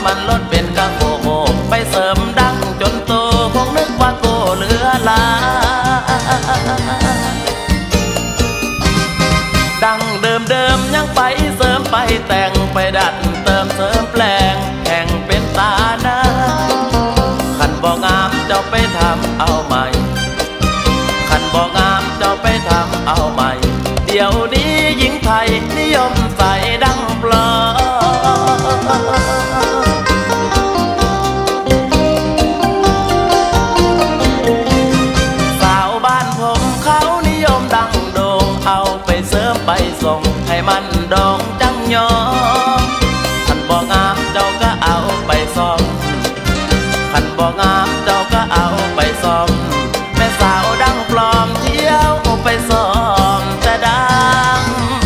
มันลดเป็นกะโกโกไปเสริมดังจนโตคงนึกว่าโกเหลือลาดังเดิมยังไปเสริมไปแต่งไปดัดเติมเสริมแปลงแข่งเป็นตาหน้าขันบ่งามเจ้าไปทำเอาใหม่ขันบ่งามเจ้าไปทำเอาใหม่เดี๋ยวนี้หญิงไทยนิยมใส่ดังปลอสาวบ้านผมเขานิยมดังโด่งเอาไปเสริมไปส่งให้มันดองจังยอขันบ่งามเจ้าก็เอาไปซ่อมขันบ่งามเจ้าก็เอาไปซ่อมแม่สาวดังปลอมเที่ยวไปซ่อมแต่ดัง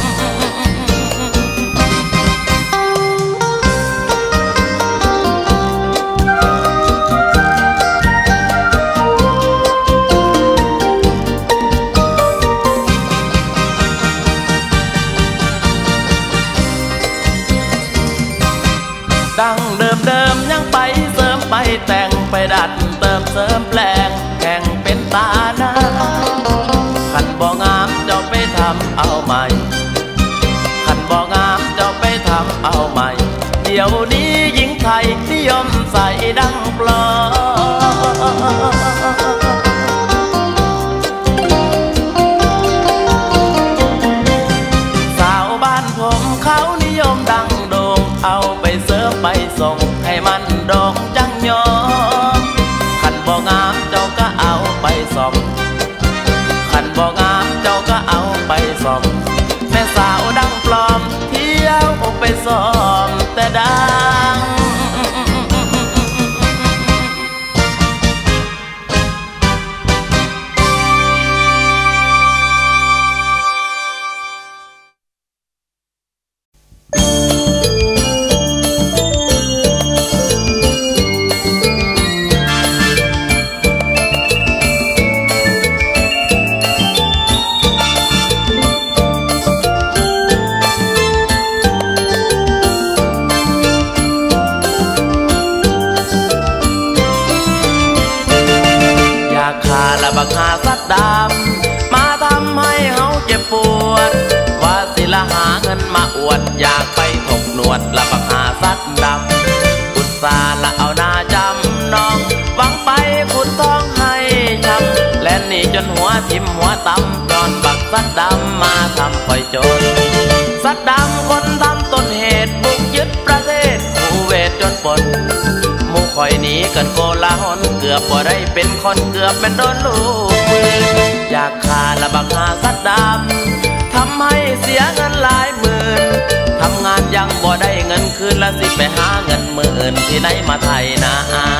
ดังเดิมยังไปเสริมไปแต่งไปดัดเติมเสริมแปลงแข่งเป็นตาหน้าขันบ่งามเจ้าไปทำเอาใหม่ขันบ่งามเจ้าไปทำเอาใหม่เดี๋ยวนี้หญิงไทยนิยมใส่ดังปลอสาวบ้านผมเขานิยมดังโด่งเอาไปเสริมไปส่งให้มันดองจังยอขันบ่งามเจ้าก็เอาไปส่องขันบ่งามเจ้าก็เอาไปส่องแม่สาวดังปลอมเที่ยวไปส่อมแต่ดังบักหาสัตว์ดำมาทำให้เฮาเจ็บปวดว่าสิละหาเงินมาอวดอยากไปถกหนวดละบักหาสัตว์ดำอุตส่าห์ละเอาหน้าจำน้องหวังไปขุดทองให้ช้ำและนี่จนหัวทิ่มหัวตำย้อนบักสัตว์ดำมาทำคอยจนสัตว์ดำคนทำต้นเหตุบุกยึดประเทศคูเวตจนปนคอยหนีกันโกลาหลเกือบบ่ได้เป็นคนเกือบเป็นโดนลูกปืนอยากฆ่าละบักหาสัตว์ดำทำให้เสียเงินหลายหมื่นทำงานยังบ่ได้เงินคืนละสิไปหาเงินหมื่นที่ไหนมาไทยนะ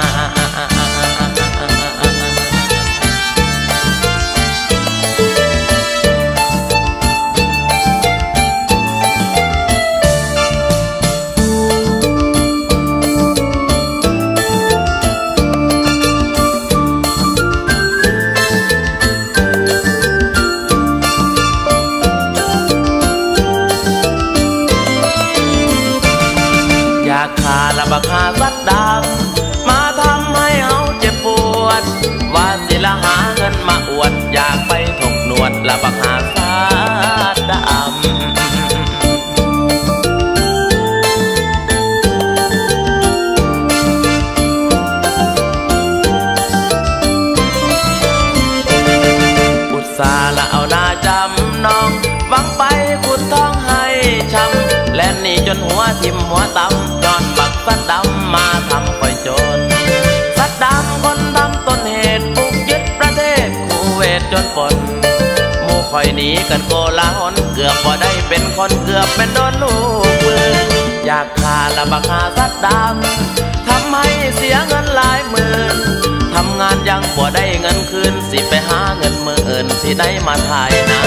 บักหาสัตว์ดำมาทำให้เฮาเจ็บปวดว่าสิละหาเงินมาอวดอยากไปถกหนวดละบักหาสัตว์ดำอุตส่าห์ละเอาหน้าจำน้องหวังไปขุดทองให้ช้ำและนี่จนหัวทิ่มหัวตำย้อนบักสัตว์ดำมาทำคอยจนสัตว์ดำคนทำต้นเหตุบุกยึดประเทศคูเวตจนปนหมู่คอยหนีกันโกลาหลเกือบบ่ได้เป็นคนเกือบเป็นโดนลูกปืนอยากฆ่าละบักหาสัตว์ดำทำให้เสียเงินหลายหมื่นทำงานยังบ่ได้เงินคืนสิไปหาเงินหมื่นสิได้มาไทยนะ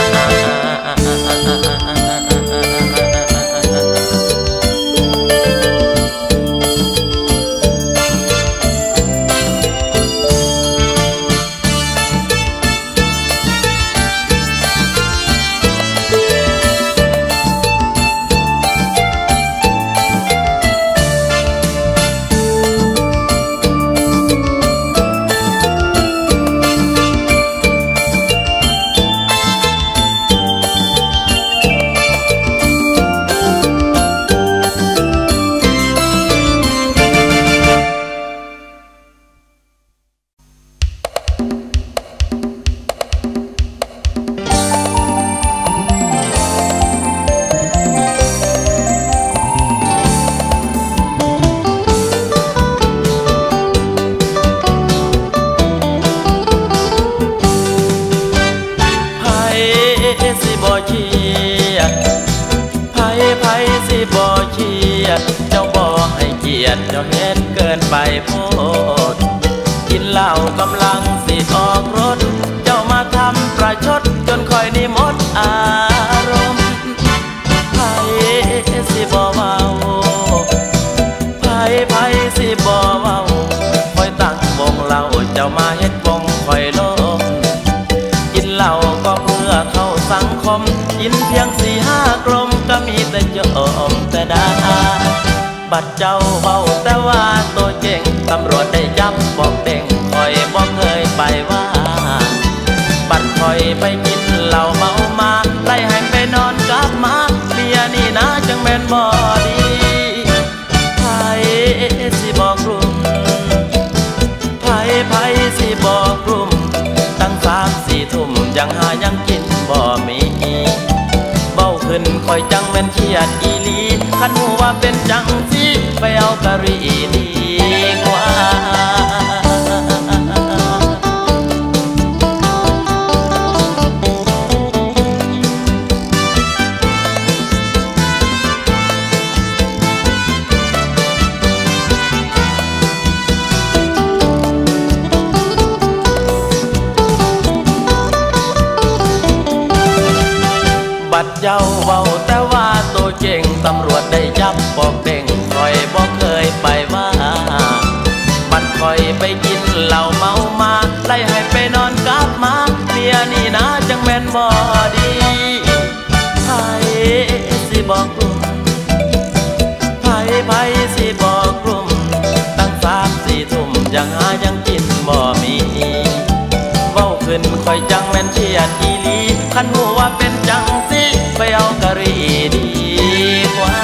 ยดเจ้าเฮ็ดเกินไปโพดกินเหล้ากำลังสิออกรถเจ้ามาทำประชดจนคอยนี่หมดอารมณ์ไผสิบ่เว้าไผสิบ่เว้าคอยตั้งวงเหล้าเจ้ามาเฮ็ดวงคอยล้มกินเหล้าก็เพื่อเข้าสังคมกินเพียง4-5 กลมก็มีแต่โยมแต่ด่าบัดเจ้าเบาแต่ว่าตัวเก่งตำรวจได้จับบอกเด้งคอยบอกเคยไปว่าบัดคอยไปกินเหล้าเมามาไล่ให้ไปนอนกับหมาเมียนี่นะจังแม่นบ่ดีไผสิบอกกลุ่มไผสิบอกกลุ่มตั้ง3-4 ทุ่มยังหายังกินบ่มีเบ้าขึ้นคอยจังแม่นเครียดอีหลีคันหูว่าเป็นจังสิไปเอากะหรี่ดีกว่าบัดเจ้าเว้าแต่ว่าตัวเก่งตำรวจได้จับบอกเด้งคอยบอกเคยไปว่าบัดคอยไปกินเหล้าเมามาไล่ให้ไปนอนกับหมาเมียนี่นะจังแม่นบ่ดีไผสิบอกกลุ่มไผสิบอกกลุ่มตั้ง3-4 ทุ่มยังหายังกินบ่มีเว้าขึ้นคอยจังแม่นเครียดอีหลีคันหูว่าเป็นจังสิไปเอากะหรี่ดีกว่า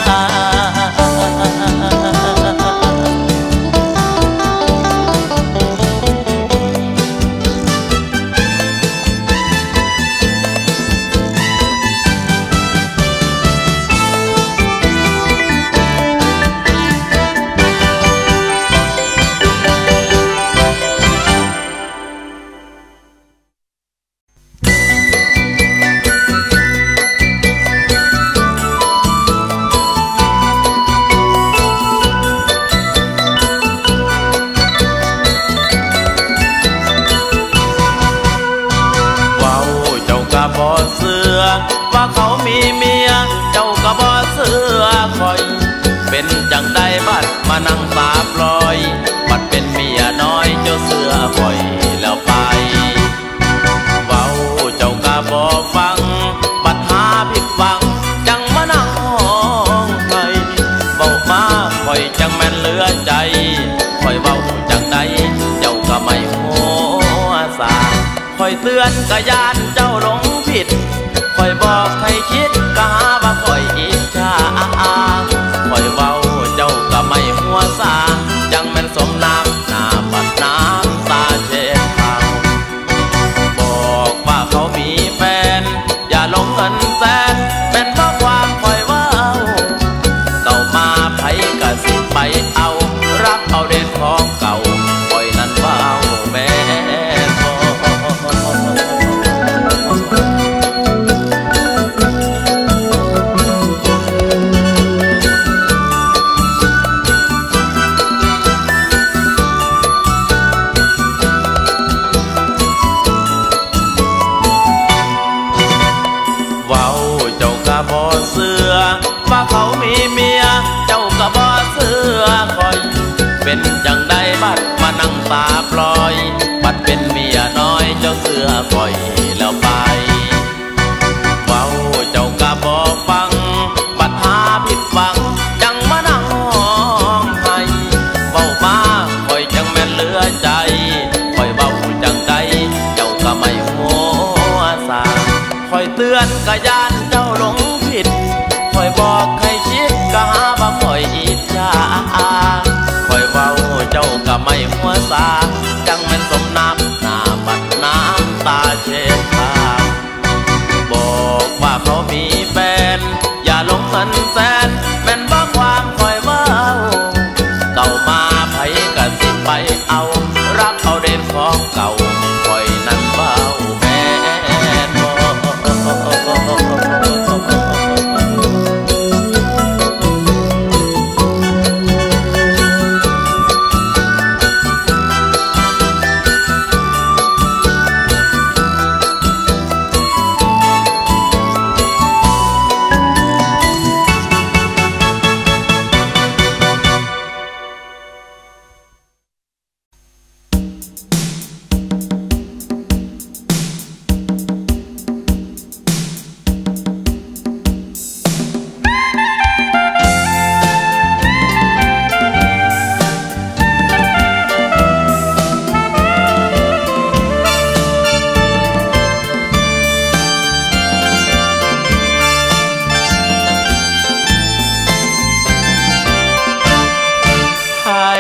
ว่าเขามีเมียเจ้าก็บ่เสือคอยเป็นจังได้บัดมานั่งตาปลอยบัดเป็นเมียน้อยเจ้าเสือคอยแล้วไปเว้าเจ้าก็บ่ฟังบัดหาผิดหวังจังมานั่งห้องไห้เว้ามาคอยจังแม่นเหลือใจคอยเว้าจังใดเจ้าก็ไม่หัวสาคอยเตือนก็ย่านเจ้าหลงผิดคอยบอกให้คิดก็หาว่าคอยอิจฉาคอยเว้าเจ้าก็ไม่หัวซาจังแม่นสมน้ำหน้าบัดน้ำตาเช็ดเท้าบอกว่าเขามีแฟนอย่าลงเงินแสนเป็นเพราะความคอยเว้าเก่ามาไผก็สิไปเอารักเอาเด่นของเก่าคอยนั้นเว้าแม่ว่าเขามีเมียเจ้าก็บ่เสือคอยเป็นจังได้บัดมานั่งตาปลอยบัดเป็นเมียน้อยเจ้าเสือคอยแล้วไปเว้าเจ้าก็บ่ฟังบัดหาผิดหวังจังมานั่งห้องไห้เว้ามาคอยจังแม่นเหลือใจคอยเว้าจังใดเจ้าก็ไม่หัวสาคอยเตือนก็ย่านเจ้าหลงผิดคอยบอกให้คิดก็หาว่าคอยอิจฉาคอยเว้าเจ้าก็ไม่หัวซาจังแม่นสมน้ำหน้าบัดน้ำตาเช็ดเท้าบอกว่าเขามีแฟนอย่าหลงเงินแสนแม่นบ่ความคอยเว้าเก่ามาไผก็สิไปเอารักเอาเด่นของเก่าคอยนั้นเว้าแม่นบ่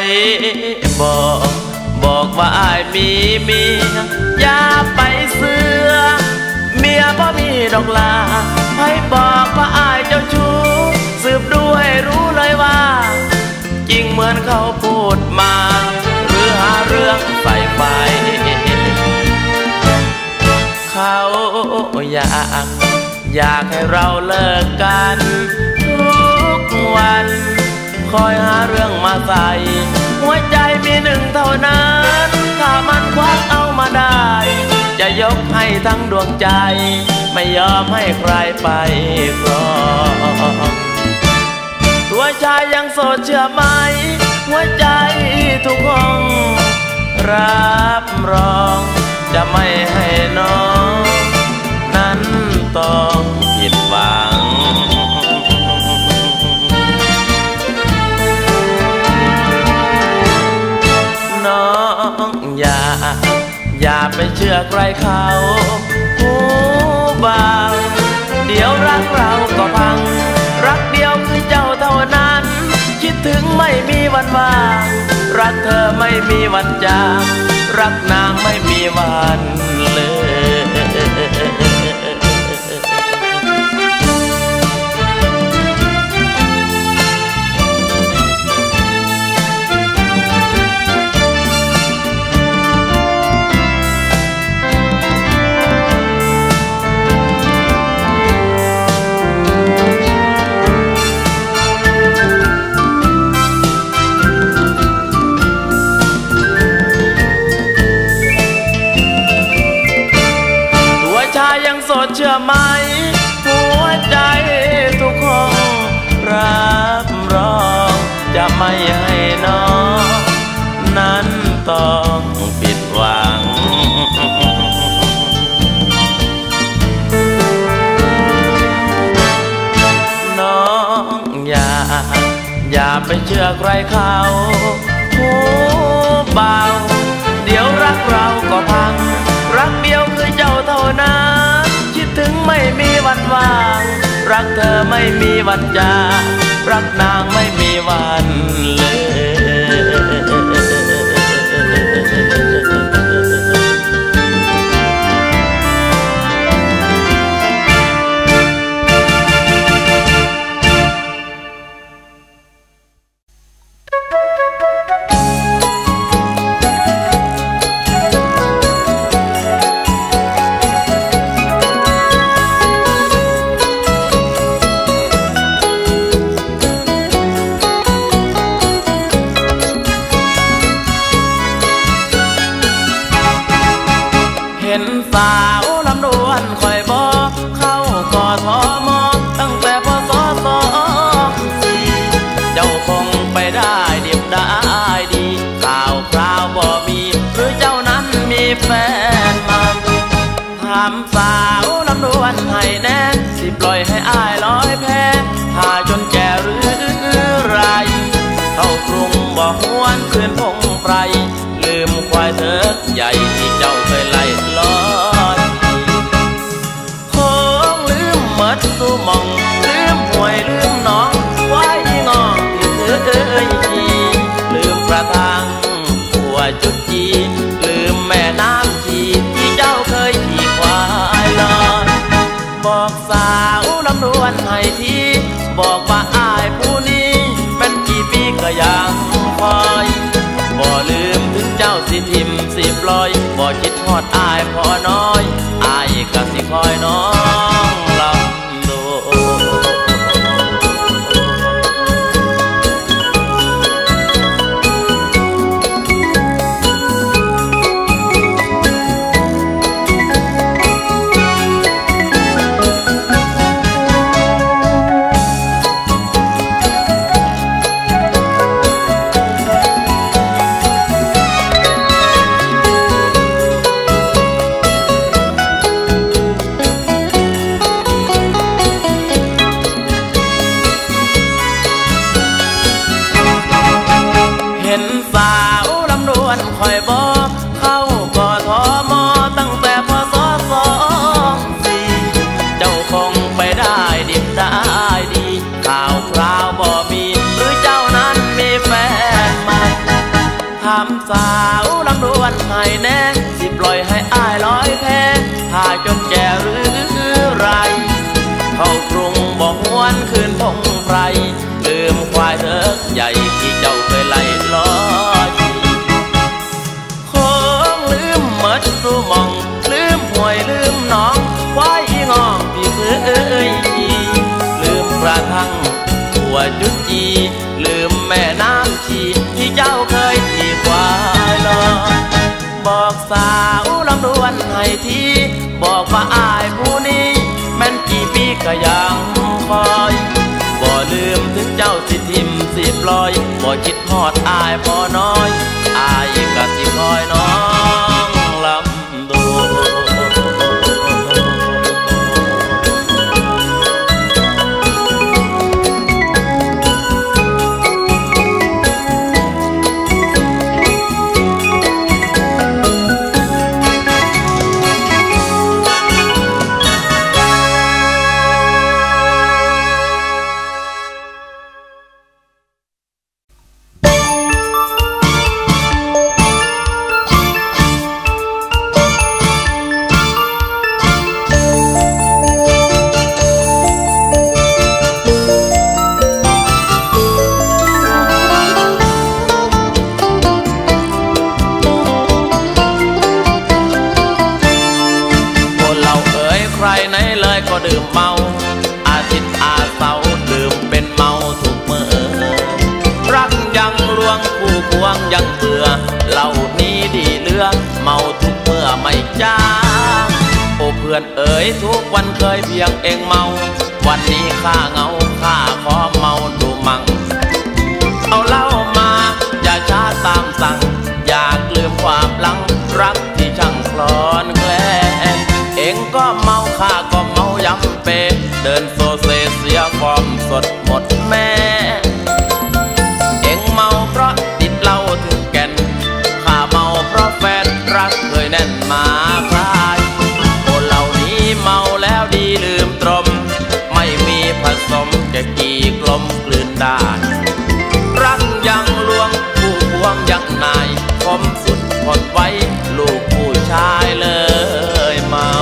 บอกว่าอ้ายมีเมียอย่าไปเสือเมียบ่มีดอกลาให้บอกว่าอ้ายเจ้าชู้สืบดูให้รู้เลยว่าจริงเหมือนเขาพูดมาหรือหาเรื่องใส่ไฟเขาอยากให้เราเลิกกันทุกวันคอยหาเรื่องมาใส่หัวใจมีหนึ่งเท่านั้นถ้ามันควักเอามาได้จะยกให้ทั้งดวงใจไม่ยอมให้ใครไปครองตัวชายยังโสดเชื่อไหมหัวใจทุกห้องรับรองจะไม่ให้น้องนั้นต้องผิดหวังน้องอย่าไปเชื่อใครเขาหูบางเดี๋ยวรักเราก็พังรักเดียวคือเจ้าเท่านั้นคิดถึงไม่มีวันว่างรักเธอไม่มีวันจางรักนางไม่มีวันเลยโสดเชื่อไหมหัวใจทุกห้องรับรองจะไม่ให้น้องนั้นต้องผิดหวังน้องอย่าไปเชื่อใครเขาหูเบาเดี๋ยวรักเราก็พังรักเดียวคือเจ้าเท่านั้นคิดถึงไม่มีวันว่างรักเธอไม่มีวันจางรักนางไม่มีวันเลยสาวลำดวนคอยบอกเข้ากอทมตั้งแต่พศ24เจ้าคงไปได้ดิบได้ดีข่าวคราวบ่มีหรือเจ้านั้นมีแฟนมันถามสาวลำดวนให้แน่สิปล่อยให้อ้ายลอยแพพาจนแก่หรือไรเข้ากรุงบ่หวนคืนพงไพรลืมควายเถิดใหญ่ที่เจ้าเคยไล่ลอยคงลืมหมดสู่มองลืมหวยลืมน้องไว้งองที่เธอขี่ลืมกระทังหัวจุดจีลืมแม่น้ำชีที่เจ้าเคยขี่ควายลอยบอกสาวลำดวนให้ทีบอกว่าอ้ายผู้นี้เป็นกี่ปีก็ยังคอยบ่ลืมถึงเจ้าสิทิมสิปล่อยบ่คิดฮอดอ้ายพอน้อยอ้ายก็สิคอยน้องลำดูสาวลำดวนคอยบอกเข้ากอทมตั้งแต่พศ24เจ้าคงไปได้ดิบได้ดีข่าวคราวบ่มีหรือเจ้านั้นมีแฟนใหม่ชีที่เจ้าเคยขี่ควายลอยบอกสาวลำดวนให้ทีบอกว่าอายผู้นี้แม่นกี่ปีก็ยังคอยบ่ลืมถึงเจ้าสิทิมสิปล่อยบ่คิดฮอดอายพอน้อยอายก็สิคอยน้องลำดวนดื่มเมาอาทิตย์อาเสาดื่มเป็นเมาทุกเมื่อรักยังลวงคู่ควงยังเบื่อเหล้านี้ดีเลือกเมาทุกเมื่อไม่จ้าโอ้เพื่อนเอ๋ยทุกวันเคยเพียงเองเมาวันนี้ข้าเหงาข้าขอเมาดูมั่งเอาเหล้ามาอย่าช้าตามสั่งอยากลืมความหลังรักที่ช่างคลอนแคลนเองก็เมาข้าก็เมายำเปเดินโซเซเสียความสดหมดแม่เองเมาเพราะติดเหล้าถึงแก่นข้าเมาเพราะแฟนรักเคยแน่นมาคลายคนเหล่านี้เมาแล้วดีลืมตรมไม่มีผสมแค่กี่กลมกลืนได้รักยังลวงผู้ควงยังนายคมสุดทนไว้ลูกผู้ชายเลยเมา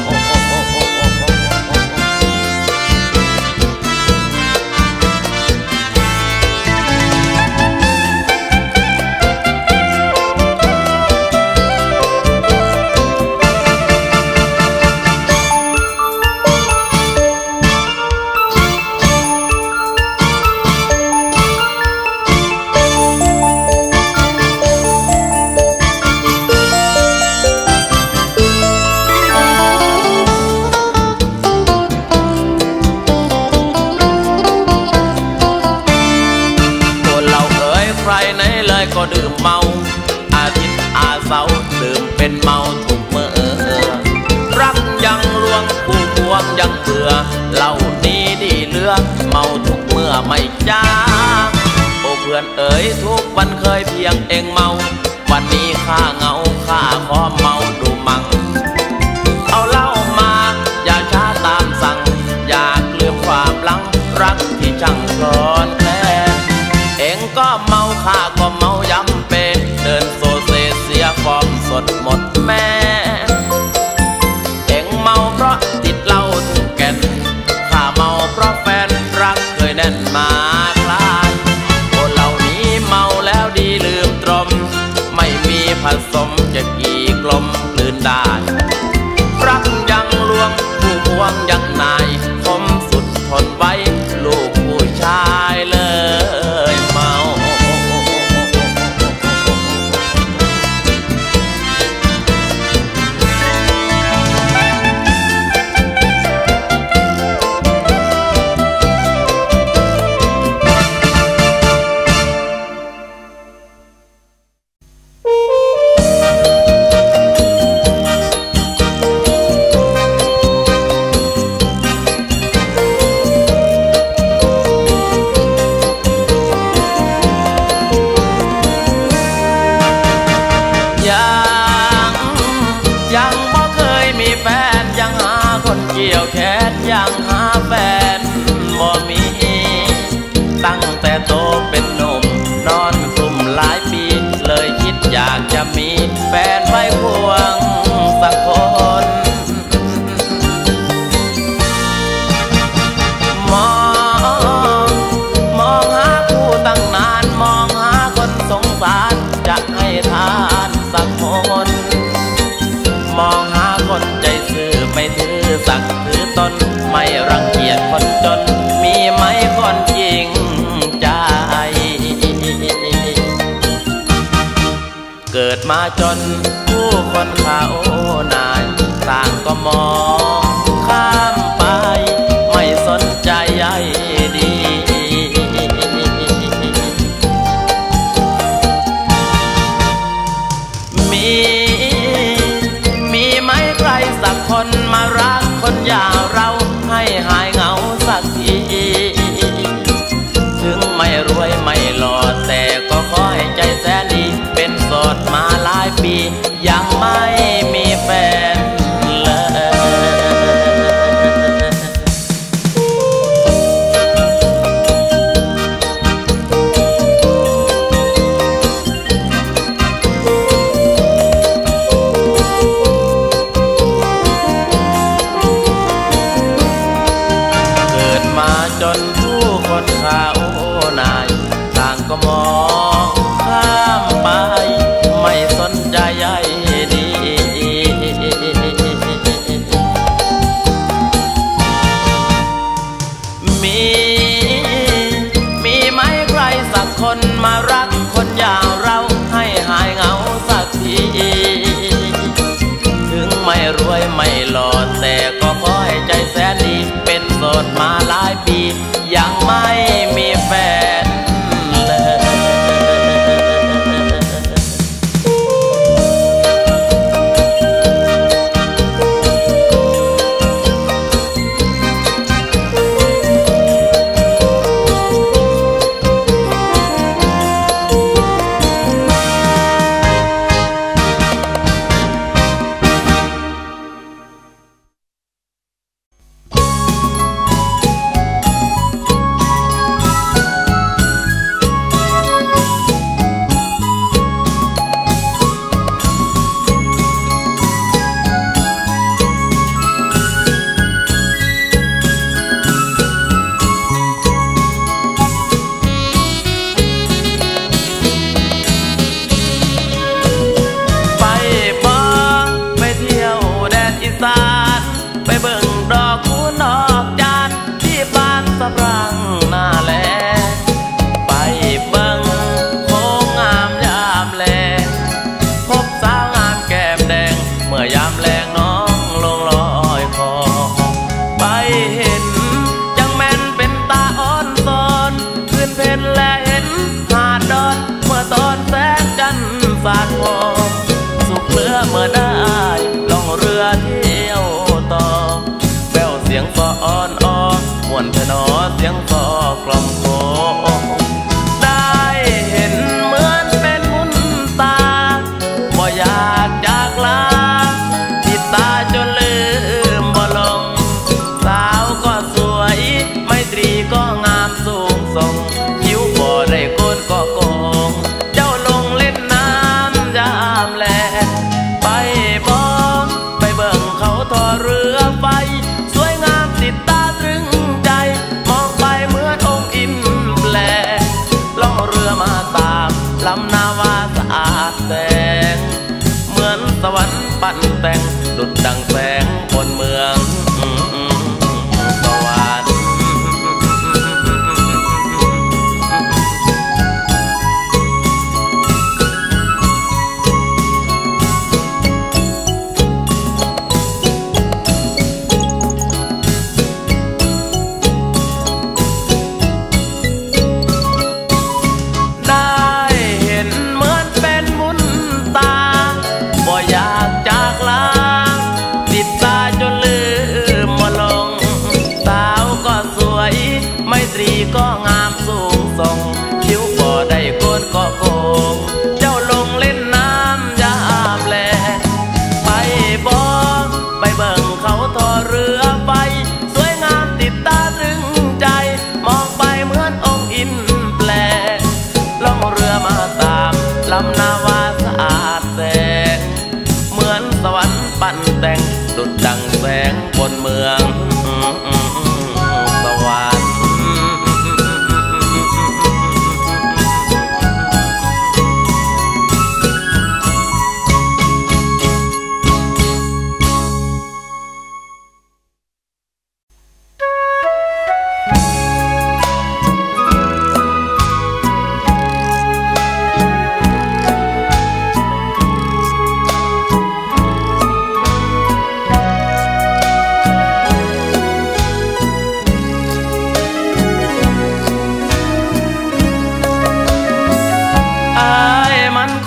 ก็ดื่มเมาอาทิตย์อาเสาดื่มเป็นเมาทุกเมื่อรักยังลวงคู่ควงยังเบื่อเหล้านี้ดีเลือกเมาทุกเมื่อไม่จ้าโอ้เพื่อนเอ๋ยทุกวันเคยเพียงเองเมาวันนี้ข้าเหงาข้าขอเมาดูมั่งเอาเหล้ามาอย่าช้าตามสั่งอยากลืมความหลังรักที่ช่างคลอนแคลนเองก็เมาข้าก็เมายำเปเดินโซเซเสียความสดหมดแม่เองเมาเพราะติดเหล้าถึงแก่นข้าเมาเพราะแฟนรักเคยแน่นมาคลายคนเหล่านี้เมาแล้วดีลืมตรมไม่มีผสมจะกี่กลมกลืนได้รักยังลวงผู้ควงยังนายคมสุดทนไว้ลูกผู้ชายเลยเมาเกิดมาจนผู้คนเขานายต่างก็มองข้ามไปไม่สนใจใยดีมีไหมใครสักคนมารักคนอย่างเราให้หายเหงาสักทีถึงไม่รวยไม่หล่อแต่ก็ขอให้ใจแสนดีเป็นโสดมาหลายปียังไม่มีแฟนจนผู้คนเขานายต่างก็มองข้ามไปไม่สนใจใยดีมีไหมใครสักคนมารักคนอย่างเราให้หายเหงาสักทีถึงไม่รวยไม่หล่อแต่ก็ขอให้ใจแสนดีเป็นโสดมาหลายปียังไม่มีแฟนเลยไปเบิ่งดอกคูนอกจานที่บ้านสะพรั่งหน้าแลไปเบิ่งโค้งงามยามแลพบสาวงามแก้มแดงเมื่อยามแลงน้องลงลอยคอไปเห็นจังแม่นเป็นตาอ่อนซอนขึ้นเพชรและเห็นหาดดอนเมื่อตอนแสงจันทร์สาดพอสุขเหลือเมื่อได้ล่องเรือเที่ยวต่อแววเสียงฟ้อนอ้อม่วนเพนอเสียงฟ้อกล่อมโคได้เห็นเหมือนเป็นมุนตาบ่อยากจากลาติดตาจนลืมบ่ลงสาวก็สวยไมตรีก็งามสูงส่งคิ้วบ่ได้โกนก็โกงเจ้าลงเล่นน้ำยามแลไปบ้องไปเบิ่งเขาทอเรือไฟสวยงามติดตาตรึงใจมองไปเหมือนองค์อินแปลล่องเรือมาตามลำนาวาสะอาดแสงเหมือนสวรรค์ปั่นแต่งดุจดังแสงบนเมืองสวรรค์ก็งามสูงส่งคิ้วบ่ได้โกนก็โกงเจ้าลงเล่นน้ำยามแลไปบ้องไปเบิ่งเขาทอเรือไฟสวยงามติดตาตรึงใจมองไปเหมือนองค์อินแปลล่องเรือมาตามลำนาวาสะอาดแสงเหมือนสวรรค์ปั่นแต่งดุจดังแสงบนเมืองสวรรค์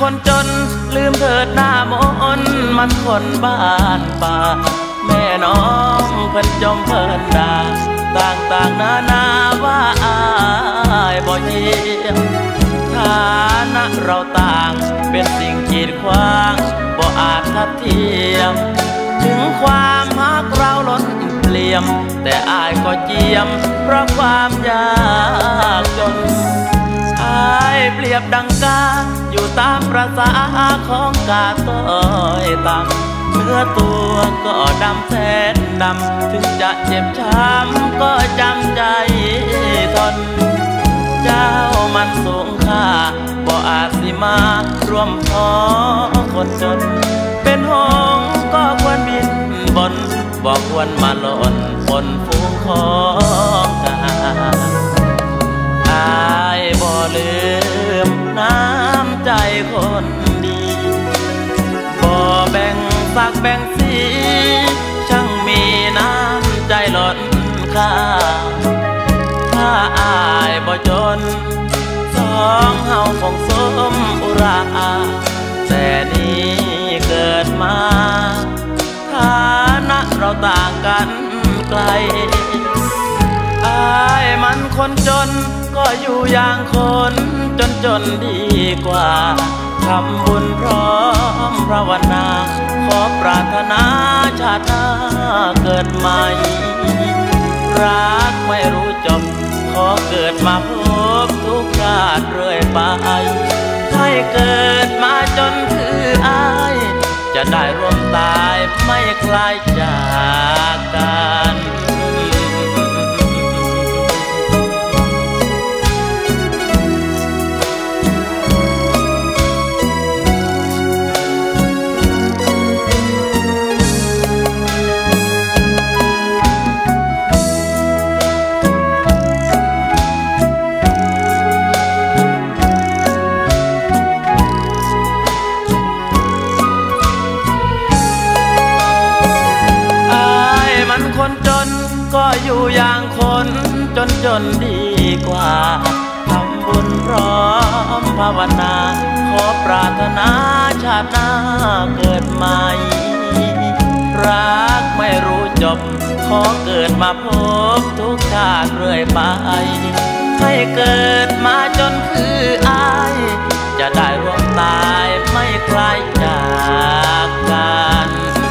คนจนลืมเถิดหน้ามนมันคนบ้านป่าแม่น้องเพิ่นจมเพิ่นด่าต่างนานาว่าอายบ่เยี่ยมฐานะเราต่างเป็นสิ่งกีดขวางบ่อาจทัดเทียมถึงความฮักเราล้นเปลี่ยมแต่อายก็เจียมเพราะความยากจนอายเปรียบดังกาอยู่ตามประสาของกาต้อยต่ำเนื้อตัวก็ดำแสนดำถึงจะเจ็บช้ำก็จำใจทนเจ้ามันสูงค่าบ่อาจสิมาร่วมท้อคนจนเป็นหงส์ก็ควรบินบนบ่ควรมาหล่นบนฝูงของกาอายบ่ลืมน้ำใจคนดีบ่แบ่งสักแบ่งสีช่างมีน้ำใจล้นค่าถ้าอายบ่จนสองเฮาคงสมอุราแต่นี้เกิดมาฐานะเราต่างกันไกลอายมันคนจนก็อยู่อย่างคนจนดีกว่าทำบุญพร้อมภาวนาขอปรารถนาชาติหน้าเกิดใหม่รักไม่รู้จบขอเกิดมาพบทุกชาติเรื่อยไปให้เกิดมาจนคืออายจะได้ร่วมตายไม่คลายจากกันคนจนก็อยู่อย่างคนจนดีกว่าทำบุญพร้อมภาวนาขอปรารถนาชาติหน้าเกิดใหม่รักไม่รู้จบขอเกิดมาพบทุกชาติเรื่อยไปให้เกิดมาจนคืออายจะได้ร่วมตายไม่คลายจากกัน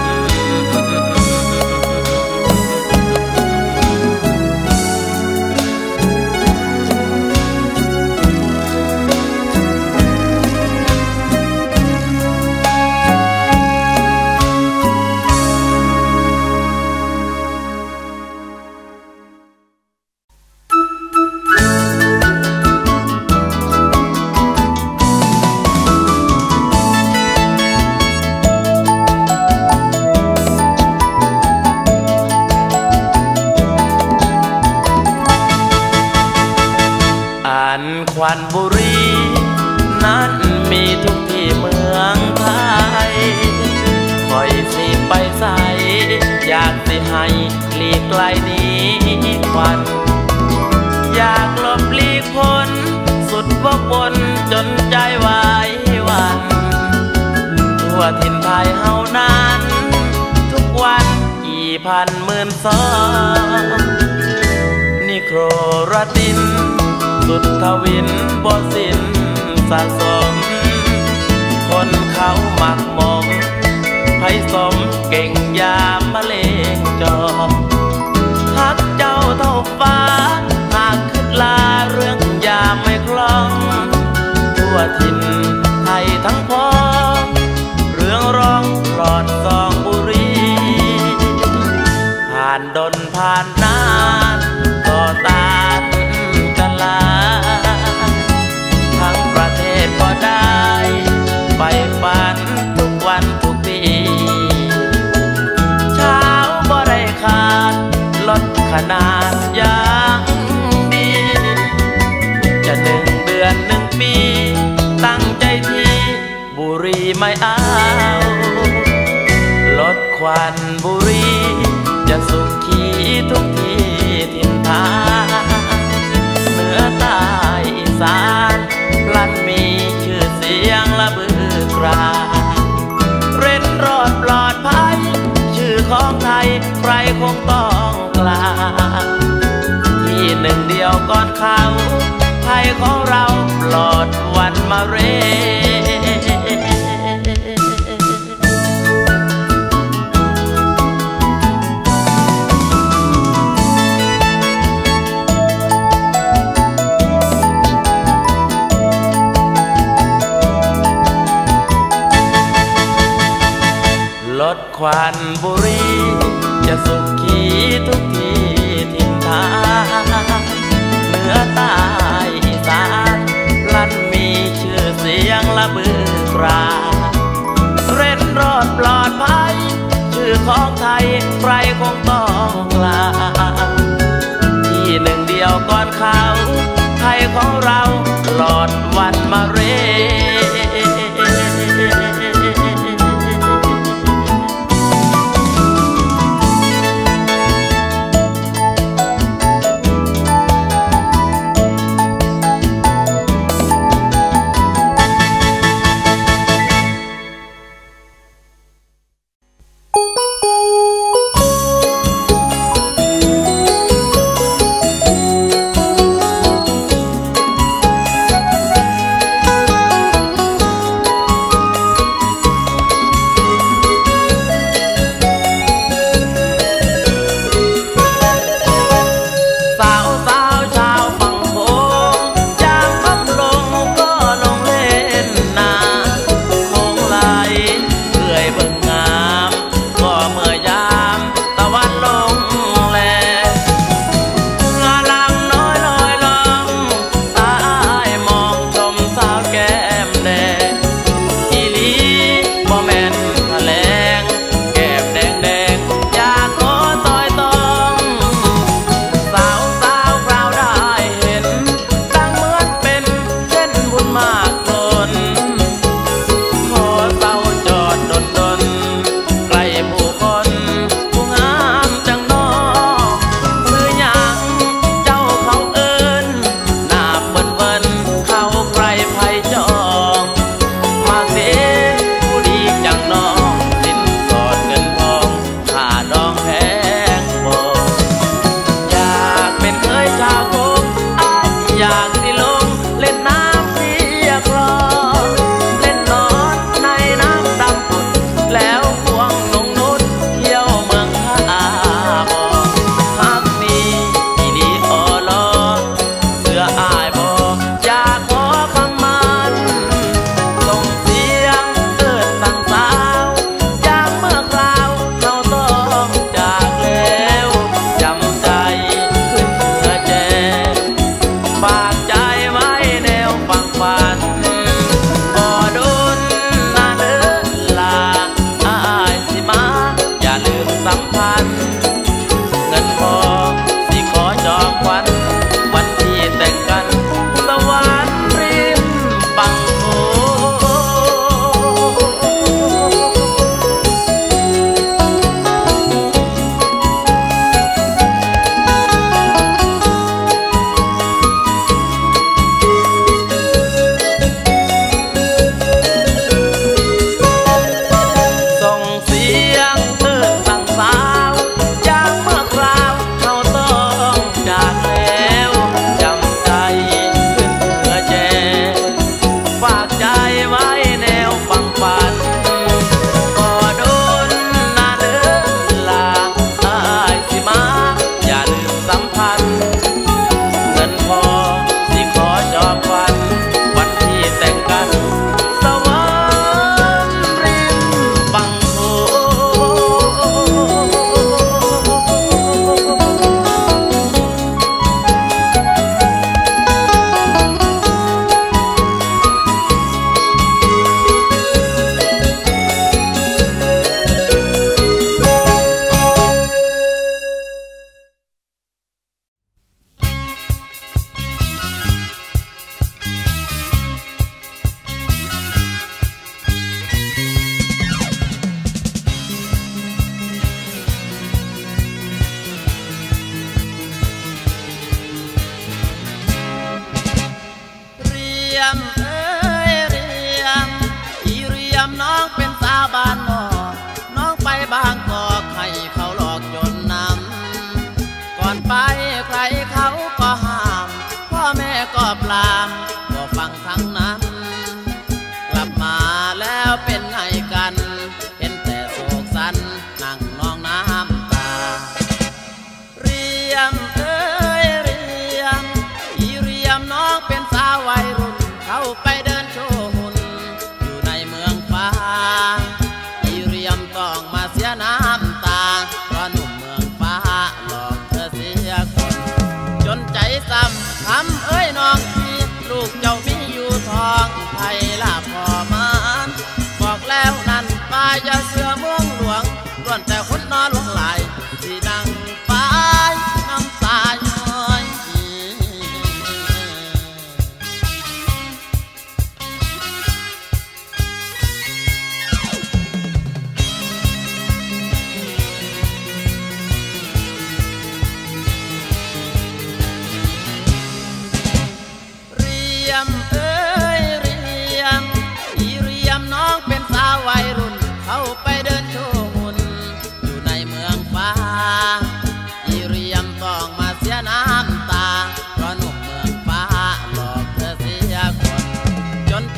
ควันบุรีนั้นมีทุกที่เมืองไทยคอยสิไปใส่อยากสิให้หลีกไกลนี้ควันอยากหลบหลีกพ้นสุดวกวนจนใจวายวันทั่วถิ่นไทยเฮานั้นทุกวันกี่พันหมื่นสองนิโครราตินสุดทวินบ่สิ้นสะสมคนเขามักมองไผสมเก่งยามมะเลงจอฮักเจ้าเท่าฟ้าหากคิดลาเรื่องยามไม่คล่องทั่วถิ่นไทยทั้งพ้องเรื่องร้องปลอดซองบุรีผ่านดนผ่านนานต่อตาทั้งประเทศก็ได้ไปฝันทุกวันทุกปีเช้าบ่ได้ขาดลดขนาดอย่างดีจะ1 เดือน 1 ปีตั้งใจที่บุรีไม่เอาลดควันบุรีจะสุขีทุกที่ถิ่นฐานเหนือใต้อีสานพลันมีชื่อเสียงระเบือยของเราปลอดวันมะเร็ลดควันบุหรี่จะสุขีทุกที่ถิ่นทางเหนือใต้อีสานพลันมีชื่อเสียงละบือกราเร้นรอดปลอดภัยชื่อของไทยใครคงต้องกล่าวที่หนึ่งเดียวก่อนเขาไทยของเราปลอดวันมะเร็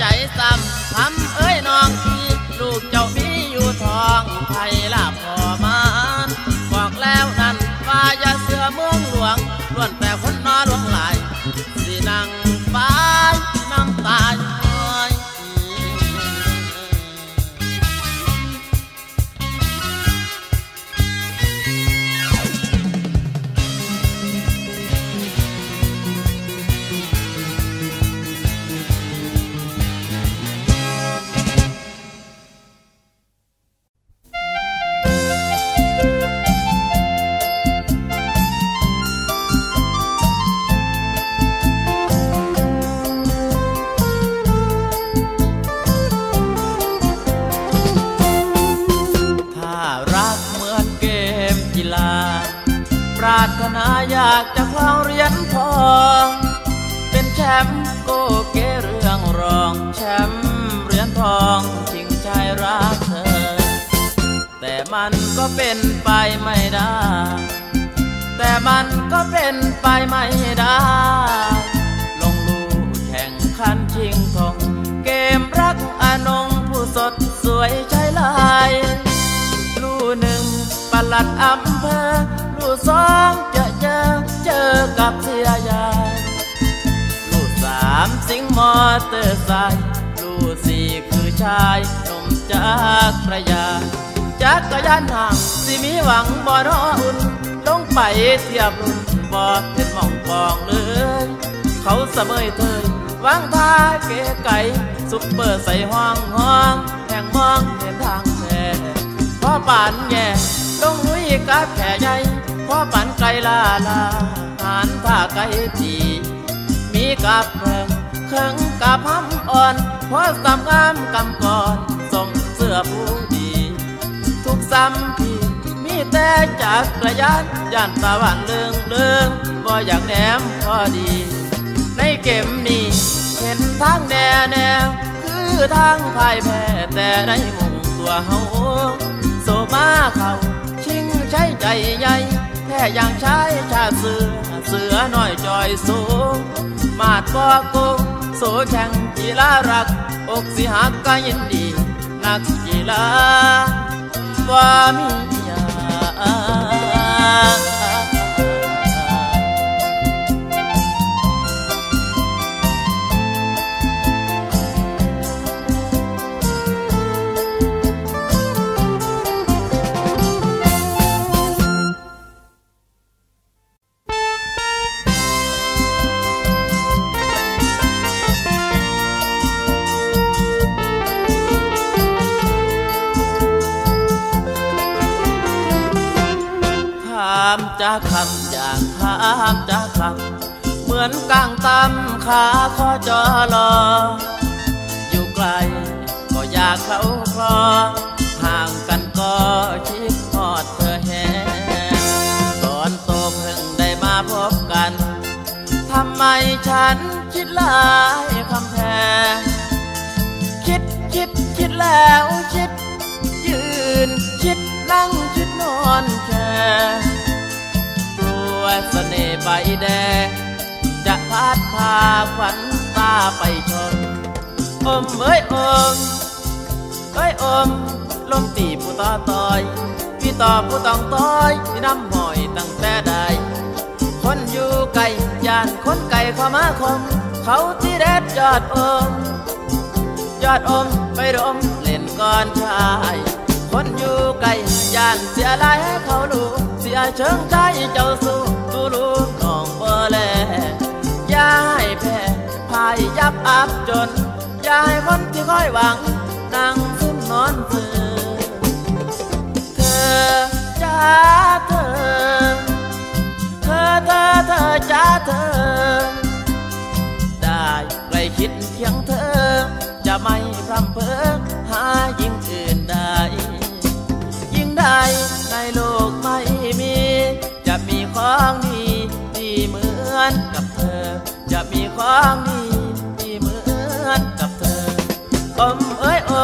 ซ้ำทำเอ้ยน้องพี่ลูกเจ้ามีอยู่ทองไทยละพอมาบอกแล้วนั่นว่าอย่าเสือเมืองหลวงล้วนแต่คนนอหลวงหลายสินั่งฟ้าน้ำตาย้อยปรารถนาอยากจะครองเหรียญทองเป็นแชมป์โกเกเรื่องรองแชมป์เหรียญทองชิงชายรักเธอแต่มันก็เป็นไปไม่ได้แต่มันก็เป็นไปไม่ได้ลงลู่แข่งขันชิงทองเกมรักอนงผู้สดสวยใช้ลายลู่หนึ่งปลัดอำเภอลู่สองเจอกับเสียยายลู่สามสิงห์มอเตอร์ไซค์ลู่สี่คือชายหนุ่มจากพระยาจักรยานห่างสิมีหวังบ่รออุ่นลงไปเทียบรุ่นบ่เห็นมองปองเลยเขาเสมอเธอวางท่าเก๋ไก่ซุปเปอร์ใส่ห้องแห่งมองเห็นทางแท้พ่อป่านแย่ลงลุยกับแข่ใหญ่พ่อปั่นไกลลาหานท่าไกลทีมีกับแพงเคิงกับห้ำอ่อนพ่อสำงามกำก่อนส่งเสื้อผู้ดีทุกซ้ำที่มีแต่จักรยานย่านตะวันเลืองบ่อยากแหนมพอดีในเกมนี้เห็นทางแนวคือทางพ่ายแพ้แต่ได้มุ่งตัวเฮาโซมาเขาชิงใช้ใจใหญ่แค่อย่างชายชาเสือน้อยจอยสูงมาดบ่โกงโซแข่งกีฬารักอกสิหักก็ยินดีนักกีฬาว่ามียาจากคำจากถามจากคำเหมือนกางตำขาคอจอรออยู่ไกลก็อยากเข้าคลอห่างกันก็คิดทอดเธอแห้งตอนโตเพิ่งได้มาพบกันทำไมฉันคิดหลายคำแพงคิดแล้วคิดยืนคิดนั่งคิดนอนแค่เสน่ห์ใบแดงจะพัดพาขวัญตาไปชมอมเอ้ยอมลมตีผู้ต่อต่อยพี่ต่อผู้ต้องต่อยที่น้ำหอยตั้งแต่ใดคนอยู่ไกลย่านคนไก่เข้ามาคมเขาที่เด็ดยอดอมไปดมเล่นก่อนชายคนอยู่ไกลย่านเสียลายให้เขาดูเสียเชิงใจเจ้าสู้รู้น้องบ่แลอย่าให้แพ้พายยับอับจนอย่าให้คนที่คอยหวังนั่งซึมนอนฟื้นเธอจ้าเธอจ้าเธอได้ใกล้คิดเคียงเธอจะไม่พร่ำเพ้อหายิ่งอื่นได้ยิ่งได้ในโลกไม่มีจะมีของดีเหมือนกับเธอจะมีของดีเหมือนกับเธออมเอ้ยอ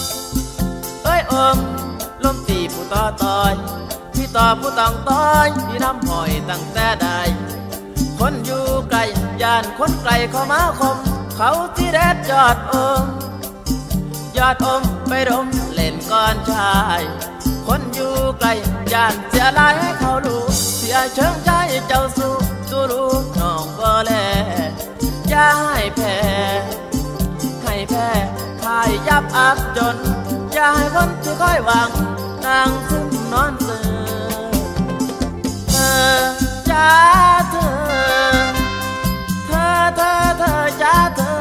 มลมตีผู้ต่อต่อยพี่ต่อผู้ต้องต่อยพี่น้ำหอยตั้งแต่ใดคนอยู่ไกลย่านคนไกลเข้ามาคมเขาที่แดดยอดอมไปดมเล่นก่อนชายคนอยู่ไกลย่านเสียหลายให้เขารู้เสียเชิงใจเจ้าสู้รู้น้องก็แลอย่าให้แพ้ทายยับอับจนอย่าให้คนที่คอยหวังนางซึมนอนเสือจ้าเธอจ้าเธอ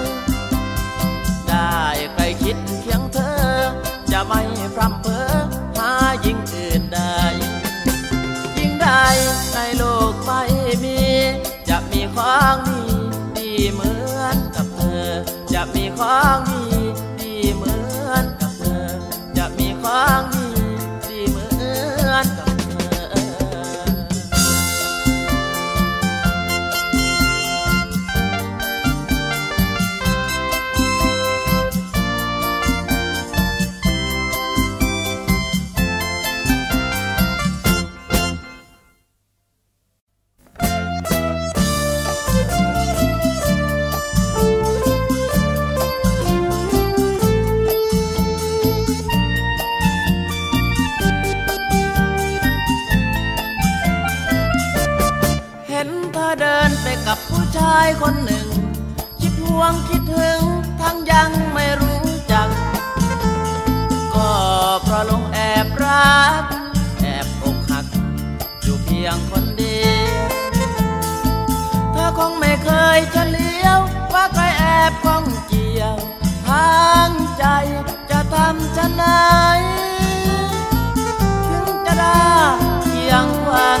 ได้ใกล้คิดเคียงเธอจะไม่พร่ำเพ้อหายิ่งอื่นใดยิ่งใดในโลกไม่มีจะมีของดีเหมือนกับเธอจะมีของดีเหมือนกับเธอจะมีของดีเหมือนกับกับผู้ชายคนหนึ่งคิดห่วงคิดถึงทั้งยังไม่รู้จักก็เพราะลงแอบรักแอบอกหักอยู่เพียงคนเดียวเธอคงไม่เคยจะเลี้ยวว่าใครแอบข้องเกี่ยวทางใจจะทำจะไหนถึงจะได้เพียงวัน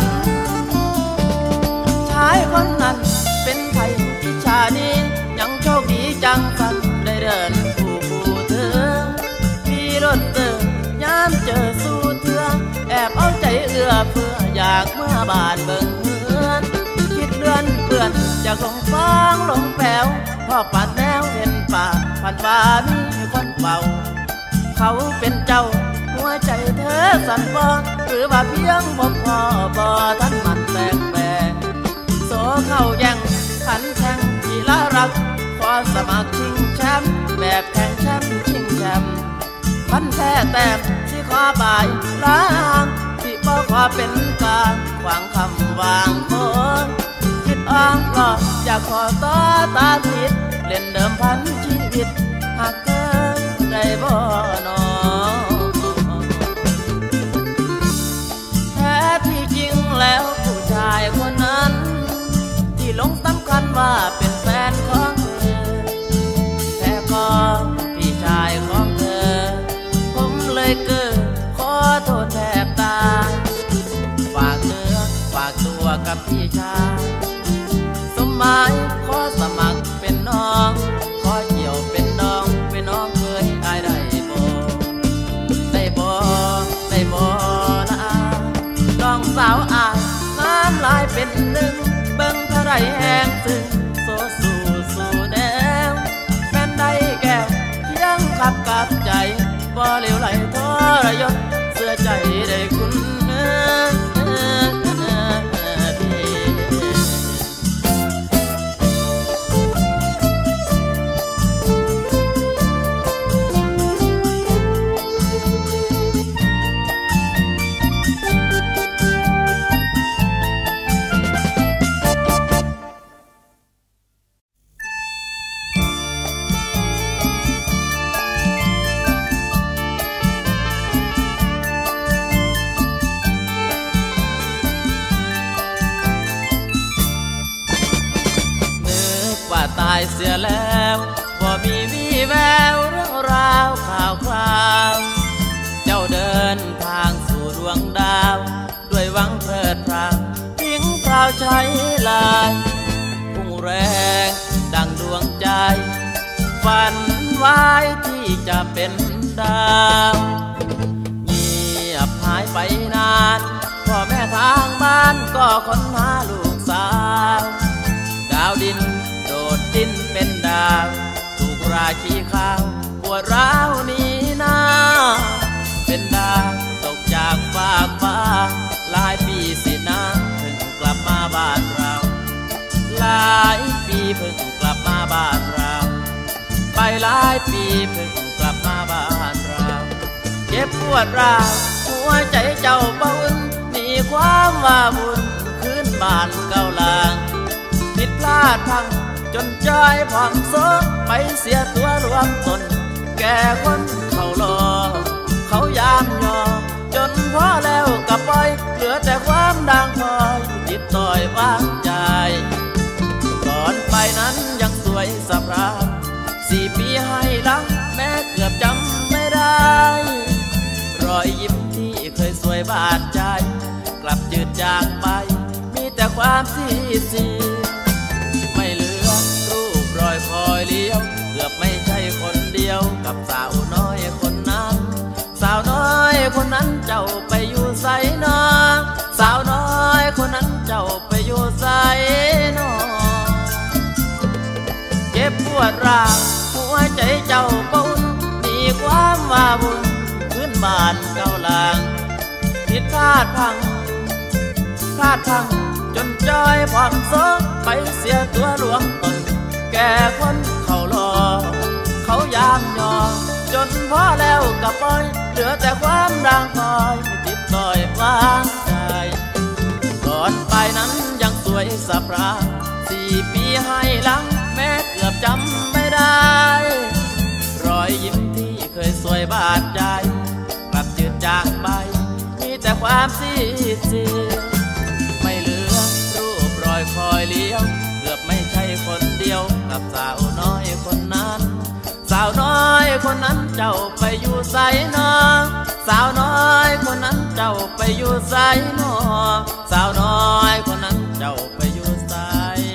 ชายคนนั้นเป็นไทยอิจฉานี้ยังโชคดีจังสักได้เดินคู่เธอพี่รถเตอยามเจอสู้เธอแอบเอาใจเอื้อเพื่ออยากเมื่อบานเบิ่งเหมือนคิดเลื่อนเปื่อนอยากลงฟางลงแปวพ่อปัดแนวเห็นป่าผ่านว่ามีคนเป่าเขาเป็นเจ้าหัวใจเธอสั่นบ่หรือว่าเพียงบ่พอบ่ทันมันแปลงโซเข้าแย่งขันแข่งที่ละรักขอสมัครชิงแชมป์แบบแข่งแชมป์ชิงแชมป์พันแท้แต้มที่ขอบ่ายล้างที่บ่ขอเป็นกลางขวางคำวางคนคิดอ้างก็อยากขอต่อตาทิดเล่นเดิมพันชีวิตหากเกินได้บ่นอแท้ที่จริงแล้วผู้ชายคนนั้นที่ลงสำคัญว่าเป็นแฟนของเธอแต่ก็พี่ชายของเธอผมเลยเกิดขอโทษแทบตายฝากเนื้อฝากตัวกับพี่ชายสมหมายขอสมัครเป็นน้องขอเกี่ยวเป็นน้องเคยอายได้บ่ละน้องสาวอายน้ำลายเป็นหนึ่งเบิ่งเท่าไรแห้งซึ้งโซสู่แนวแฟนได้แก้วเคียงขับกับใจบ่เหลวไหลทรยศเสื้อใจได้คุณตายเสียแล้วบ่มีวี่แววเรื่องราวข่าวคราวเจ้าเดินทางสู่ดวงดาวด้วยหวังเพลิดเพลินทิ้งพราวใช้ลายพุ่งแรงดังดวงใจฝันไว้ที่จะเป็นดาวเงียบหายไปนานพ่อแม่ทางบ้านก็ค้นหาลูกสาวดาวดินโดดดินเป็นดาวถูกราชีข้าวปวดร้าวนี้นาเป็นดาวตกจากฟากฟ้าหลายปีสินะเพิ่งกลับมาบ้านเราหลายปีเพิ่งกลับมาบ้านเราหลายปีเพิ่งกลับมาบ้านเราเจ็บปวดร้าวหัวใจเจ้าเบาอุ่นมีความว่าบุญคืนบ้านเก่าลางผิดพลาดพังจนใจผ่องโซไปเสียตัวรวมตนแก่คนเขารอเขายามยอจนพอแล้วกับปล่อยเหลือแต่ความด่างพลอยจิตต่อยวางใจก่อนไปนั้นยังสวยสำราญ4 ปีให้หลังแม้เกือบจำไม่ได้รอยยิ้มที่เคยสวยบาดใจกลับจืดจางไปมีแต่ความซีดไม่เหลือรูปรอยคอยเลี้ยวเกือบไม่ใช่คนเดียวกับสาวน้อยคนนั้นสาวน้อยคนนั้นเจ้าไปอยู่ไสนอสาวน้อยคนนั้นเจ้าไปอยู่ไสนอเจ็บปวดร้าวหัวใจเจ้าปุ่นมีความว่าบุญพื้นบ้านเก่าลางผิดพลาดพังจนจอยความโซไปเสียตัวหลวงตนแก่คนเขารอเขายามยอจนพอแล้วกับปล่อยเหลือแต่ความด่างพลอยจิตต่อยวางใจก่อนไปนั้นยังสวยสะพรั่ง4 ปีให้หลังแม้เกือบจำไม่ได้รอยยิ้มที่เคยสวยบาดใจกลับจืดจางไปมีแต่ความซีดไม่เหลือรูปรอยคอยเลี้ยวเกือบไม่ใช่คนเดียวกับสาวน้อยคนนั้นสาวน้อยคนนั้นเจ้าไปอยู่ไสนอสาวน้อยคนนั้นเจ้าไปอยู่ไสนอสาวน้อยคนนั้นเจ้าไปอยู่ไส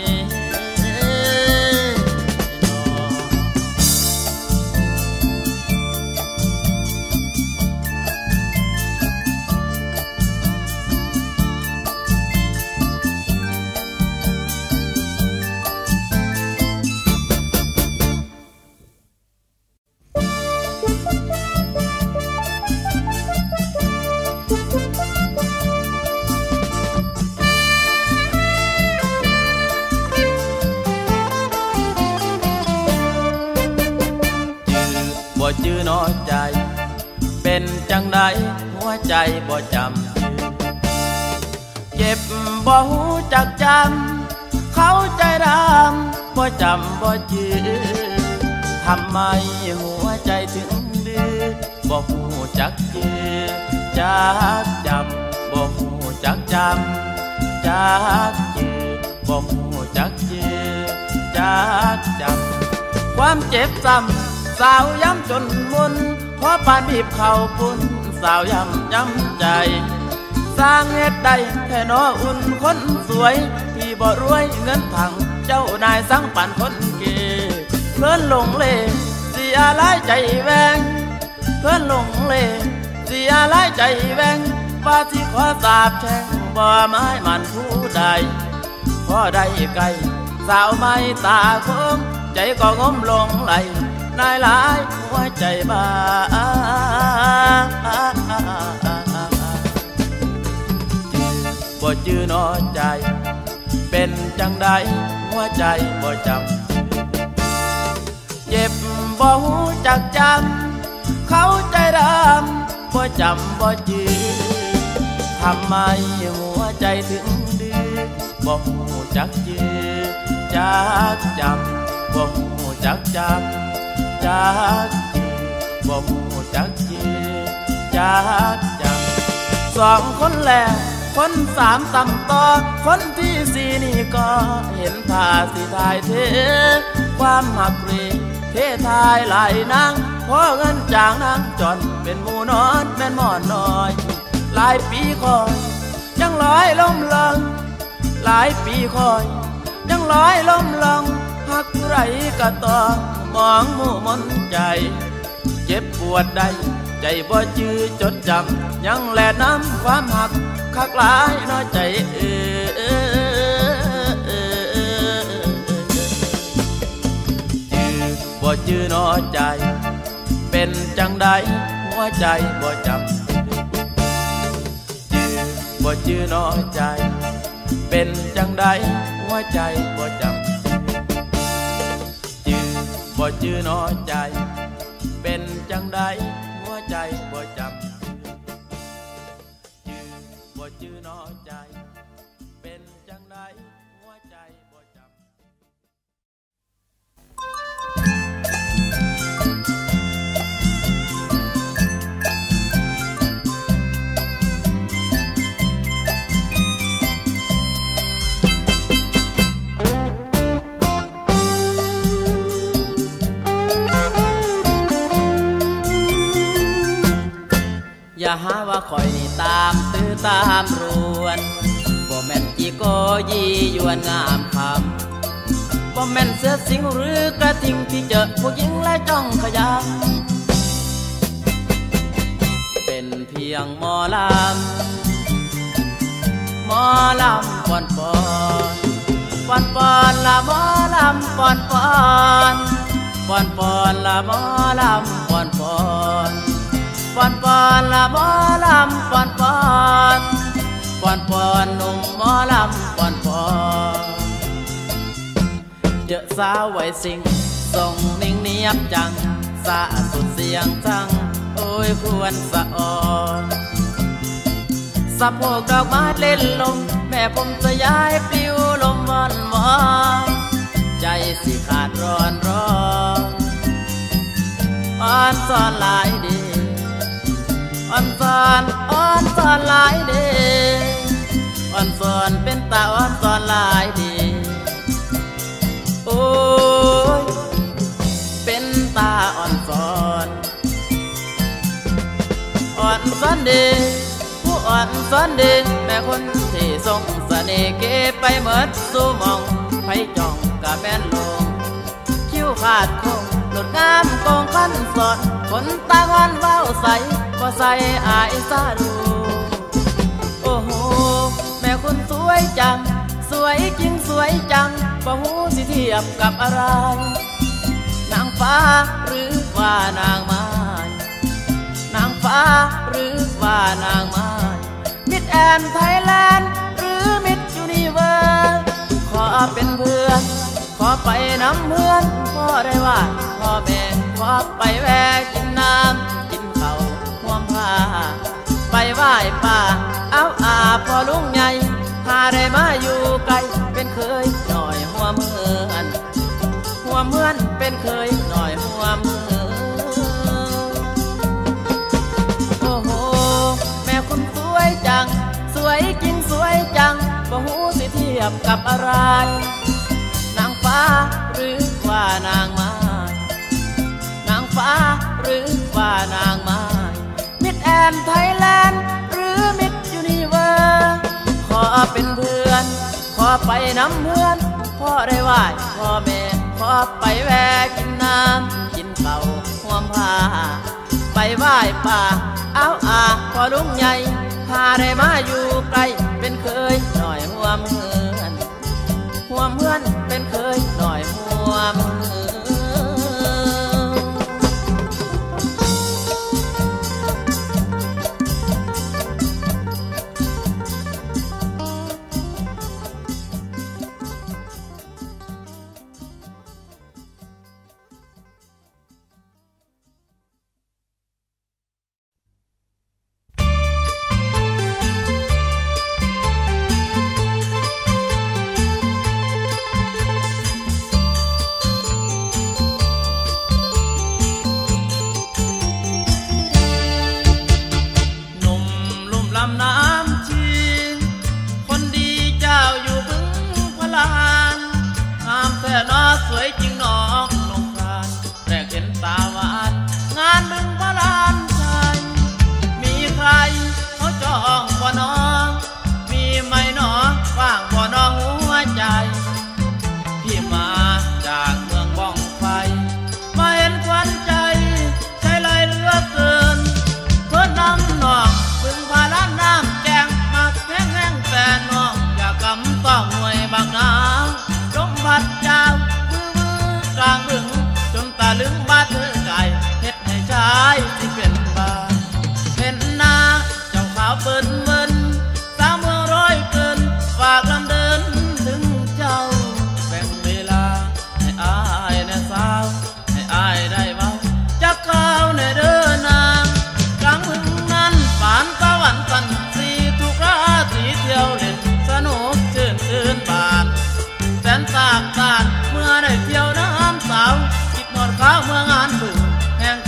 จื้อน้อยใจเป็นจังใดหัวใจบ่จำเจ็บบ่หูจักจำเขาใจดำบ่จำบ่จื้อทำไมหัวใจถึงดื้อบ่หูจักจื้อจักจำบ่หูจักจำจักจื้อบ่หูจักจื้อจักจำความเจ็บซ้ำสาวย้ำจนมุนเพราะปานบีบเข่าปุ่นสาวย้ำใจสร้างเหตุใดแค่นออุ่นคนสวยที่บ่รวยเงินถังเจ้านายสั่งปั่นคนเกเพื่อนหลงเลเสียหลายใจแวงเพื่อนหลงเลเสียหลายใจแวงว่าที่ขอสาบแช่งบ่ไม้มันผู้ใดพอได้ไกลสาวไม่ตาคมใจก็งมลงไหลนายหลายหัวใจบ้าบ่จื้อน้อใจเป็นจังใดหัวใจบ่จำเจ็บบ่หูจักจำเขาใจดำบ่จำบ่จื้อทำไมหัวใจถึงดื้อบ่หูจักจื้อจักจำบ่หูจักจำจักจื้อบ่หูจักจื้อจักจำ2 คนแล้วคน3ต่ำต่อคนที่4นี่ก็เห็นท่าสิทายเทความหักเรเททายหลายนางพอเงินจางนางจอนเป็นหมูนอนแม่นหมอนน้อยหลายปีคอยยังลอยล้มลองหลายปีคอยยังลอยล้มลองหักไรก็ต้องมองหมู่มนใจเจ็บปวดใดใจบ่จื้อจดจำยังแลน้ำความหักคักหลายน้อยใจบ่จื้อน้อยใจเป็นจังใดหัวใจบ่จำจื้อบ่จื้อน้อยใจเป็นจังใดหัวใจบ่จำจื้อบ่จื้อน้อใจเป็นจังใดหัวใจบ่จำจื้อบ่จื้อน้อใจเป็นจังใดหัวใจบ่จำอย่าหาว่าคอยนี่ตามตื้อตามรวนบ่แม่นจีโกยียวนงามคำบ่แม่นเสือสิงหรือกระทิงที่เจอผู้หญิงและจ้องขยำเป็นเพียงหมอลำหมอลำปอนปอนปอนปอนละหมอลำปอนปอนปอนปอนละหมอลำปอนปอนปอนปอนละหมอลำปอนปอนปอนปอนหนุ่มหมอลำปอนปอนเจอสาวไว้สิ่งส่งนิ่งเนียบจังสะสุดเสียงจังโอ้ยควรสะอ่อนสะโพกดอกไม้เล่นลมแม่ผมจะย้ายปลิวลมวันวอนใจสิขาดร้อนร้อนอ่อนซ้อนหลายดีอ่อนซ้อนหลายดีอ่อนซ้อนเป็นตาอ่อนซ้อนหลายดีโอ้ยเป็นตาอ่อนซ้อนดีผู้อ่อนซ้อนดีแม่คนที่ทรงเสน่ห์เก็บไปเมิดสู่มองไผจ้องกะแม่นลงคิ้วขาดคงหลุดงามโกงคันสอดคนตางอนเว้าใสก็ใส่อายซาดูโอ้โหแม่คุณสวยจังสวยจริงสวยจังบ่ฮู้สิเทียบกับอะไรนางฟ้าหรือว่านางไม้นางฟ้าหรือว่านางไม้มิสแอนไทยแลนด์หรือมิสยูนิเวิร์สขอเป็นเพื่อนขอไปน้ำเพื่อนพ่อได้ว่าพ่อแม่ขอไปแวะกินน้ำกินข้าวห่วมผ้าไปไหว้ป่าเอาพ่อลุงใหญ่หาได้มาอยู่ไกลเป็นเคยหน่อยหัวเมือนเป็นเคยหน่อยหัวเมือนโอ้โหแม่คุณสวยจังสวยจริงสวยจังบ่ฮู้สิเทียบกับอะไรนางฟ้าหรือว่านางไม้นางฟ้าหรือว่านางไม้มิสแอนไทยแลนด์หรือมิสยูนิเวิร์สขอเป็นเพื่อนขอไปน้ำเพื่อนพ่อได้ไหว้พ่อแม่ขอไปแวะกินน้ำกินข้าวห่วมผ้าไปไหว้ป่าเอาพ่อลุงใหญ่พาได้มาอยู่ไกลเป็นเคยหน่อยหัวเมือนเป็นเคยหน่อยหัวเมือน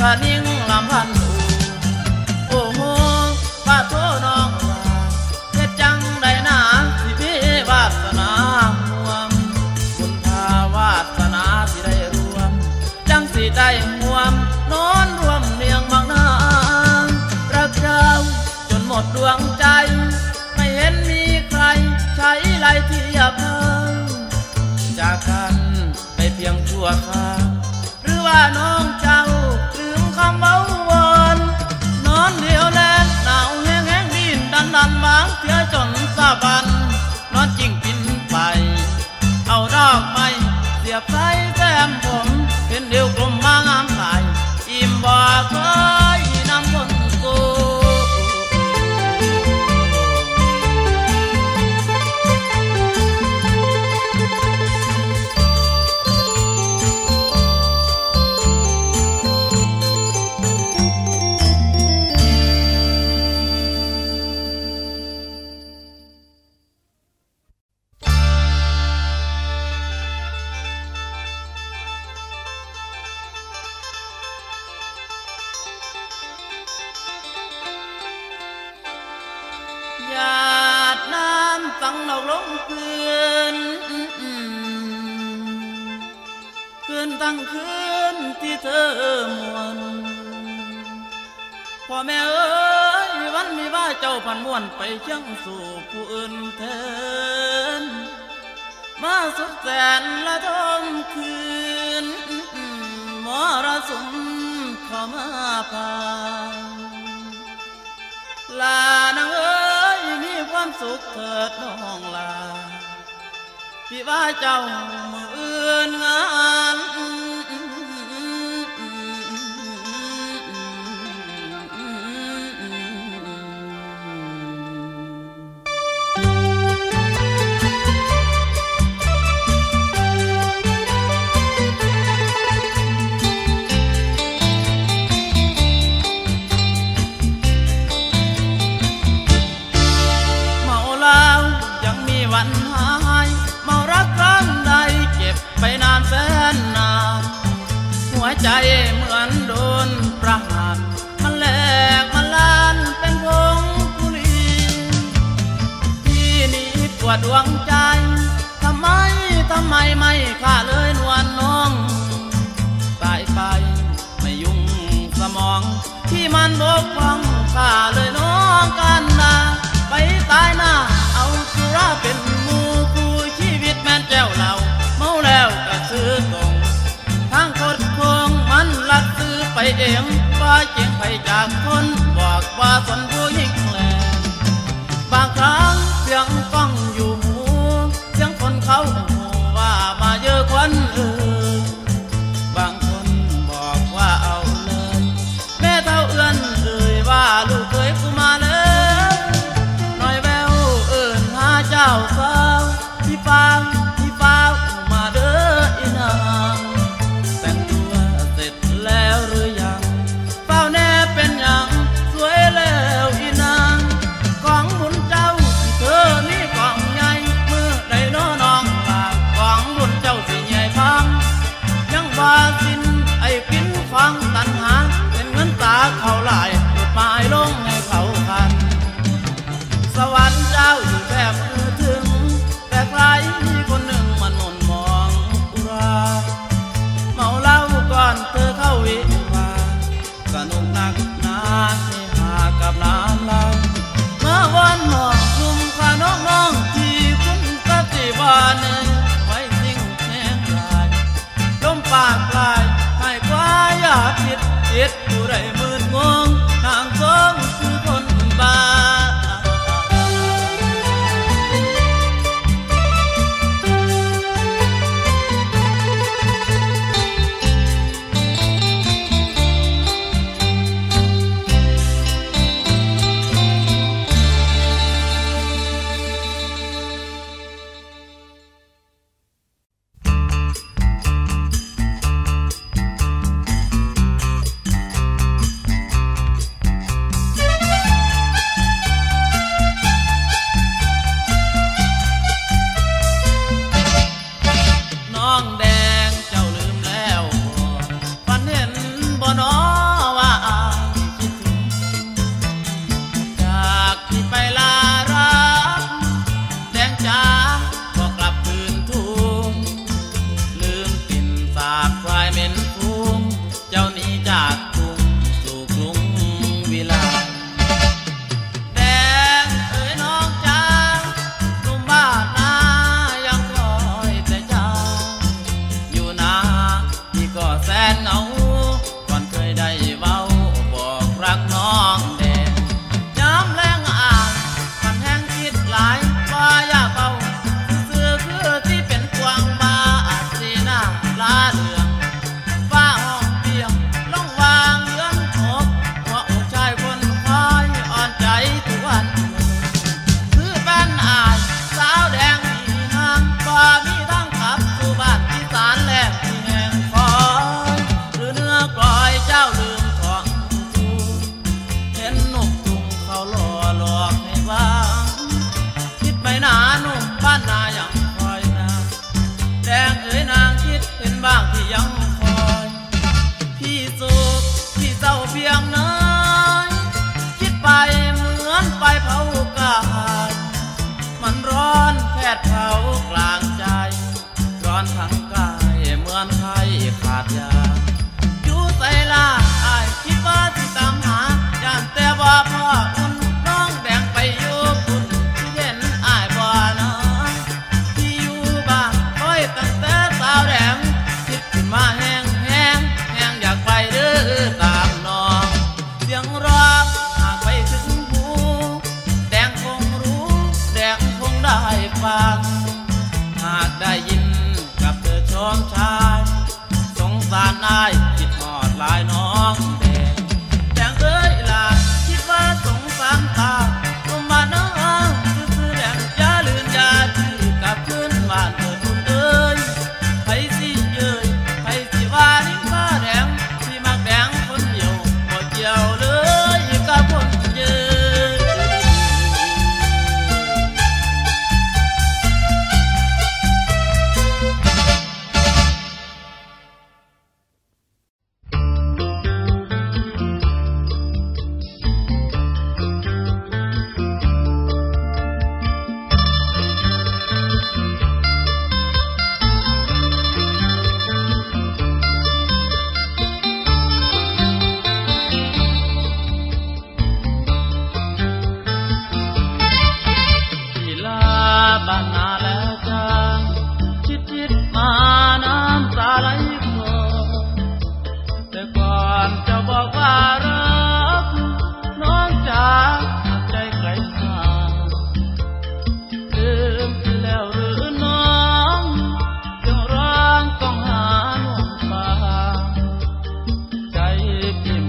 นิ่งลำพันโอ้โหป้าโทน้องเฮ็ดจังได้หนาสิพี่วาสนาห่วมคุณพาวาสนาสิได้รวมจังสิได้ห่วมนอนรวมเนียงบางนางรักเจ้าจนหมดดวงใจไม่เห็นมีใครใช้ไหลเทียบเท่าจากกันไปเพียงชั่วคราวหรือว่าน้องเจ้าลืมคำเว้าวอนนอนเดียวแลหนาวแห้งแห้งดินดันบางเสียจนสะบันนอนจริงกินไปเอาดอกไม้เสียบใส่แก้มผมเป็นเดียวกลมมางามตายอิ่มบ่เคยนำคนกูหยาดน้ำตั้งดอกลงคืนตั้งคืนที่เธอมวนพ่อแม่เอ้ยวันมีว่าเจ้าพันม่วนไปเชียงสู่ผู้อื่นแทนมาสุดแสนละทมคืนมรสุมเข้ามาผ่านลานางเอ้ยมีความสุขเถิดน้องลาพี่ว่าเจ้ามืออื่นงานวันหายเมารักครั้งใดเจ็บไปนานแสนนานหัวใจเหมือนโดนประหารมันแหลกมันลานเป็นพงกุลีที่นี้ปวดดวงใจทำไมไม่ฆ่าเลยนวลน้องตายไปไม่ยุ่งสมองที่มันบกพร่องฆ่าเลยน้องกันนาไปตายหน้าเอาสุราเป็นหมู่คู่ชีวิตแม่นแจ้วเราเมาแล้วก็ซื้อตรงทางคดโค้งมันลัดซื้อไปเองว่าเจียงไปจากคนบอกว่าสนผู้หญิงแลบางครั้งเสียงก้องอยู่หูเสียงคนเขาหูว่ามาเยอะคนบางคนบอกว่าเอาเลยแม่เท่าเอื้อนเอ่ยว่าลูกเคยกูมาเลยหน่อยแววเอิ้นหาเจ้าสาวที่ฟังมาเด้ออีนางแต่งตัวเสร็จแล้วหรือยังเฝ้าแน่เป็นยังสวยแล้วอีนางของบุญเจ้าเธอนี่กองใหญ่เมื่อใดน้อน้องลาของบุญเจ้าสิใหญ่พังยังบาสินไอ้กินฟังตันหาเป็นเงินตาเขาหลายหยุดหมายลงให้เขาคันสวรรค์เจ้าอยู่แทบมือถึงแต่ใครมีคนหนึ่งมันมนมองอุราเมาเหล้าก่อนเธอเข้าวิวาสนุกนักหนาที่หากับน้ำเหล้าเมื่อวันหนุ่มข้าน้องที่คุณกะติบานหนึ่งไว้สิ่งแห้งลายลมปากลายให้กว่าอย่าผิดผู้ใดมืดงงนางทรงคือคนบ้า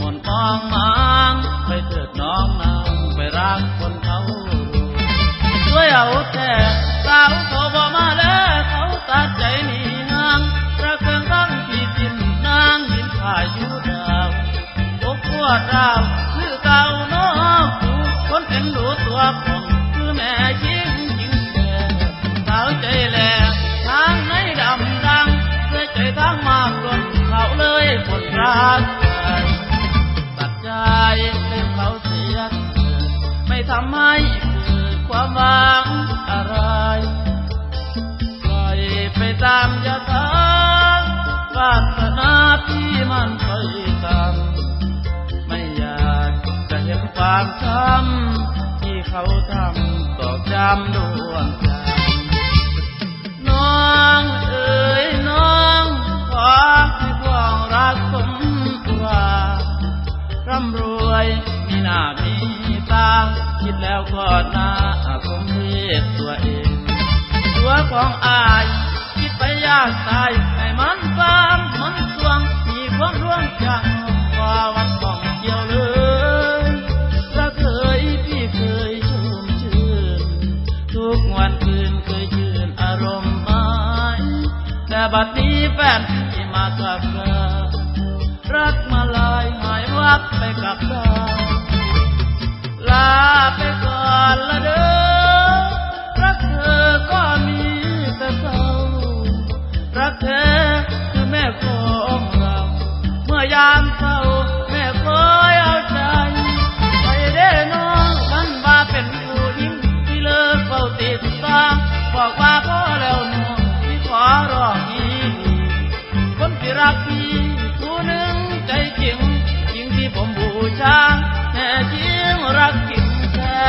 มนต์มองมางไปเถิดน้องนางไปรักคนเขาช่วยเอาแต่สาวเขาบ่มาแล้วเขาตัดใจหนีนางรักเกินตั้งที่ดินนางยินผ่าอยู่ดาวอกปวดร้าวคือเก่าน้องคนเห็นดูตัวผมคือแม่ยิงยิงแก่สาวใจแหล่ทางไหนดำดังเพื่อใจทางมากล้นเขาเลยหมดรักตัดใจลืมเขาเสียไม่ทำให้เกิดความหวังอะไรปล่อยไปตามยถาวาสนาที่มันเคยทำไม่อยากจะเห็นความช้ำที่เขาทำตอกย้ำดวงใจน้องเอ๋ยน้องขอให้พวงรักสมหวังร่ำรวยมีหน้ามีตาคิดแล้วก็น่าสมเพชตัวเองตัวของอายคิดไปยากตายให้มันฟามมันสวงมีความร่วงจังว่าวันต้องเกี่ยวเลยรักเคยพี่เคยชุ่มชื่นทุกวันคืนเคยชื่นอารมณ์หมายแต่บัดนี้แฟนที่มากับเรารักมาลายหายวับไปกับดาวลาไปก่อนละเด้อรักเธอก็มีแต่เศร้ารักแท้คือแม่ของเราเมื่อยามเศร้าแม่คอยเอาใจไปเด้อน้องมันว่าเป็นผู้หญิงที่เลิกเฝ้าติดตามบอกว่าพอแล้วน้องที่ขอร้องนี้คนที่รักพี่ผู้หนึ่งใจจริงจริงที่ผมบูชาแน่จริงรักจริงแท้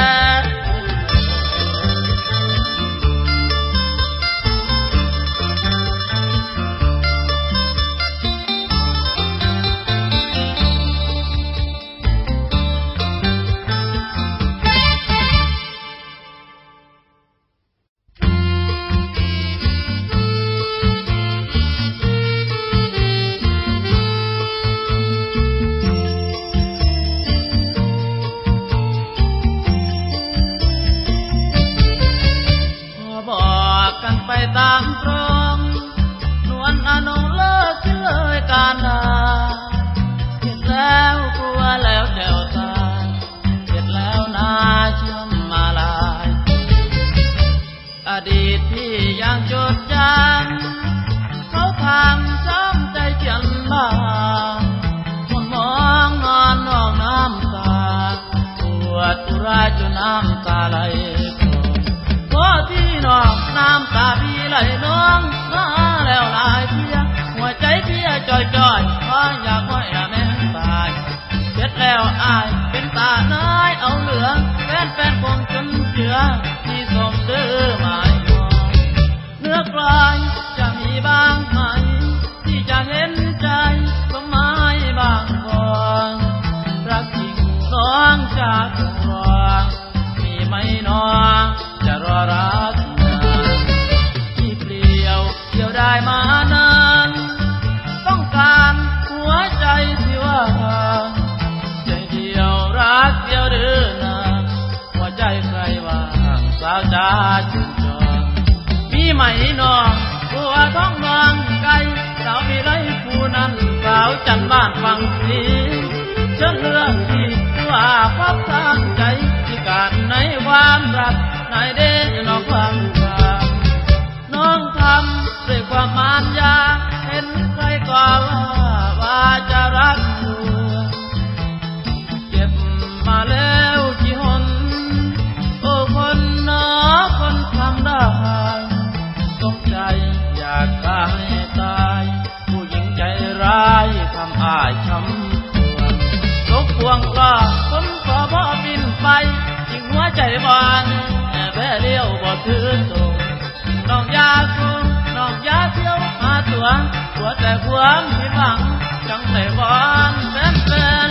ตามตรงนวลอนงเลิกเลยการด่าเห็นแล้วกลัวแล้วแถวตาเห็นแล้วนาเชื่อมมาลายอดีตที่ยังจดจำเขาทำช้ำใจเขียนบ้าคนมองนอนนองน้ำตาปวดอุราจนน้ำตาไหลพอที่น้องน้ำตาพี่ไหลน้องมาแล้วหลายเพียหัวใจเพียจ่อยๆเพราะอยากให้แม่ตายเสร็จแล้วอายเป็นตาน้อยเอาเหลือแฟนคงจนเชื่อที่สมเด้อหมายมองเนื้อกลายจะมีบ้างไหมที่จะเห็นใจสมหมายบางก่อนรักจริงน้องจากรองมีไหมน้องจะรอรักนานที่เปลี่ยวเดียวได้มานานต้องการหัวใจที่ว่างใจเดียวรักเดียวเดินนานหัวใจใครว่างสาวจ้าชื่นชมมีไหมน้องบัวท้องนองไก่สาวมีไรผู้นั้นสาวจันบ้านฟังสีเชิญเรื่องที่ว่าพับทางใจที่การในความรักนายเด่นน้องความรักน้องทำด้วยความมารยาเห็นใครก็ว่าจะรักเธอเก็บมาแล้วกี่หนโอ้คนน้อคนทำได้สมใจอยากตายตายผู้หญิงใจร้ายทำอ้ายช้ำตกพวงกล้าคนขอบ่บินไปยิ่งหัวใจบานแม่เลี้ยวบ่ถือตรงน้องยาสูงน้องยาเที่ยวหาตัวแต่ความผิดหวังจังเลยบอนแฟน